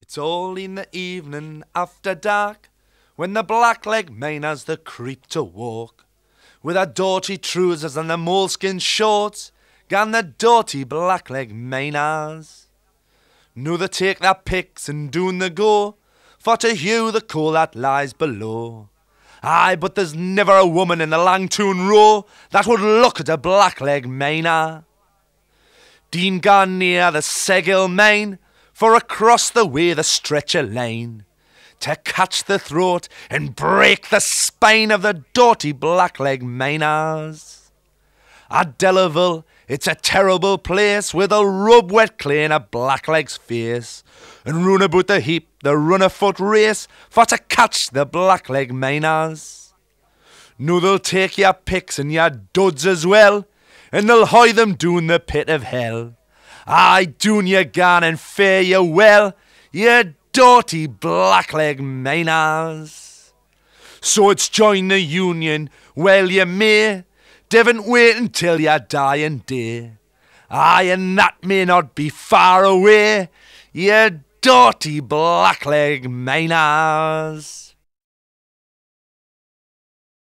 It's all in the evening after dark, when the blackleg Maynards the creep to walk. With her dirty trousers and the moleskin shorts, gan the dirty blackleg Maynards. Now they take their picks and doon they go, for to hew the coal that lies below. Aye, but there's never a woman in the Langtoon row that would look at a blackleg Maynard. Dean gone near the Seguil Main, for across the way the stretcher lane, to catch the throat and break the spine of the dirty blackleg Maynards. At Delaval, it's a terrible place, with a rub wet clay in a blackleg's face, and run about the heap the run-a-foot race, for to catch the blackleg Maynards. Now they'll take your picks and your duds as well, and they'll hie them down the pit of hell. Aye, doon ye gan and fare ye well, ye dirty blackleg Maynards. So it's join the Union, well ye may, devn't wait until your dying day. Aye, and that may not be far away, ye dirty blackleg Maynards.